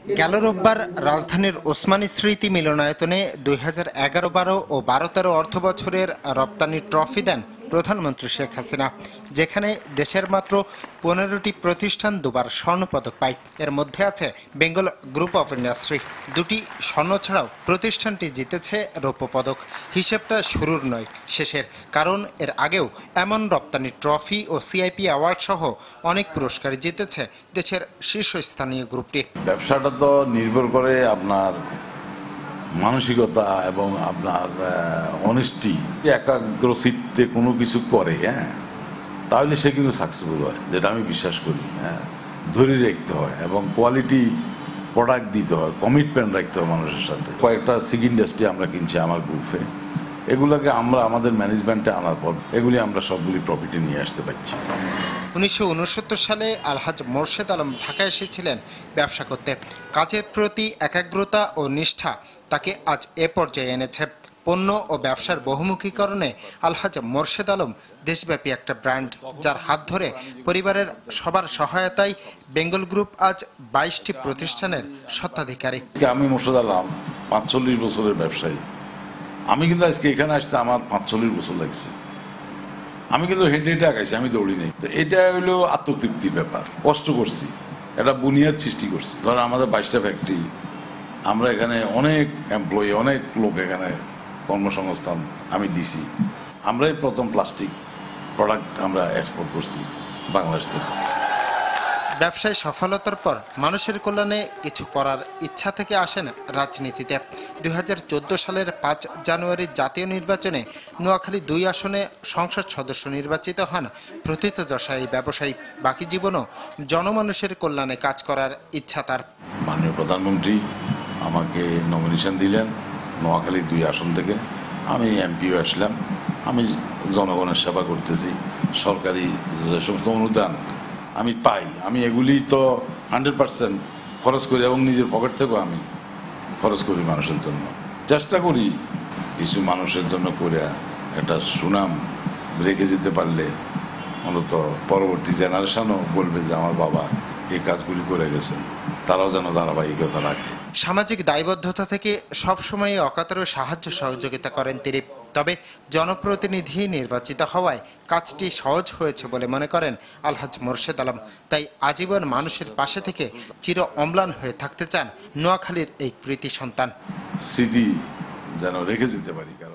গেল রোববার রাজধানীর ওসমানী স্মৃতি মিলনায়তনে 2011-12 ও 12-13 অর্থবছরের রপ্তানি ট্রফি দেন প্রধানমন্ত্রী শেখ হাসিনা, যেখানে দেশের মাত্র 15টি প্রতিষ্ঠান দুবার স্বর্ণপদক পায়। এর মধ্যে আছে বেঙ্গল গ্রুপ অফ ইন্ডাস্ট্রি। দুটি স্বর্ণ ছাড়াও প্রতিষ্ঠানটি জিতেছে রৌপ্য পদক। হিসেবটা শুরুর নয়, শেষের, কারণ এর আগেও এমন রপ্তানি ট্রফি ও সিআইপি অ্যাওয়ার্ড সহ অনেক পুরস্কার জিতেছে দেশের শীর্ষস্থানীয় গ্রুপটি। ব্যবসাটা তো নির্ভর করে আপনার মানসিকতা এবং আপনার অনেস্টি। একাগ্রচিত্তে কোনো কিছু করে, তাহলে সে কিন্তু সাকসেসফুল হয়, যেটা আমি বিশ্বাস করি। ধরে রাখতে হয় এবং কোয়ালিটি প্রোডাক্ট দিতে হয়, কমিটমেন্ট রাখতে হয় মানুষের সাথে। কয়েকটা সিগ ইন্ডাস্ট্রি আমরা কিনছি আমার গ্রুপে, এগুলোকে আমরা আমাদের ম্যানেজমেন্টে আনার পর এগুলি আমরা সবগুলি প্রফিটে নিয়ে আসতে পারছি। 1969 সালে আলহাজ মোর্শেদ আলম ঢাকায় এসেছিলেন ব্যবসা করতে। কাজের প্রতি একাগ্রতা ও নিষ্ঠা তাকে আজ এ পর্যায়ে এনেছে। পণ্য ও ব্যবসার বহুমুখীকরণে আলহাজ মোর্শেদ আলম দেশব্যাপী একটা ব্র্যান্ড, যার হাত ধরে পরিবারের সবার সহায়তায় বেঙ্গল গ্রুপ আজ 22টি প্রতিষ্ঠানের স্বত্বাধিকারী। আমি মোর্শেদ আলম 45 বছরের ব্যবসায়ী। আমি কিন্তু আজকে এখানে আসতে আমার 45 বছর লাগছে। আমি কিন্তু হেঁটে হেঁটে আগাইছি, আমি দৌড়ি নেই। তো এটা হলো আত্মতৃপ্তির ব্যাপার। কষ্ট করছি, এটা বুনিয়াদ সৃষ্টি করছি। ধর আমাদের 22টা ফ্যাক্টরি, আমরা এখানে অনেক এমপ্লয়ি, অনেক লোক এখানে কর্মসংস্থান আমি দিছি। আমরাই প্রথম প্লাস্টিক প্রোডাক্ট আমরা এক্সপোর্ট করছি বাংলাদেশ থেকে। ব্যবসায় সফলতার পর মানুষের কল্যাণে কিছু করার ইচ্ছা থেকে আসেন রাজনীতিতে। 2014 সালের 5 জানুয়ারি জাতীয় নির্বাচনে নোয়াখালী 2 আসনে সংসদ সদস্য নির্বাচিত হন প্রথিতযশা এই ব্যবসায়ী। বাকি জীবনও জনমানুষের কল্যাণে কাজ করার ইচ্ছা তার। মাননীয় প্রধানমন্ত্রী আমাকে নমিনেশন দিলেন নোয়াখালী 2 আসন থেকে। আমি এমপিও আসলাম। আমি জনগণের সেবা করতেছি। সরকারি যে সমস্ত অনুদান আমি পাই, আমি এগুলি তো 100% খরচ করি এবং নিজের পকেট থেকেও আমি খরচ করি মানুষের জন্য। চেষ্টা করি কিছু মানুষের জন্য করে একটা সুনাম রেখে যেতে পারলে অন্তত পরবর্তী জেনারেশনও বলবে যে আমার বাবা এই কাজগুলি করে গেছেন, তারাও যেন ধারাবাহিকতা রাখে। সামাজিক দায়বদ্ধতা থেকে সবসময় অকাতরে সাহায্য সহযোগিতা করেন তিনি। তবে জনপ্রতিনিধি নির্বাচিত হওয়ায় কাজটি সহজ হয়েছে বলে মনে করেন আলহাজ মোর্শেদ আলম। তাই আজীবন মানুষের পাশে থেকে চির অম্লান হয়ে থাকতে চান নোয়াখালীর এই কৃতি সন্তান। স্মৃতি যেন রেখে যেতে পারি।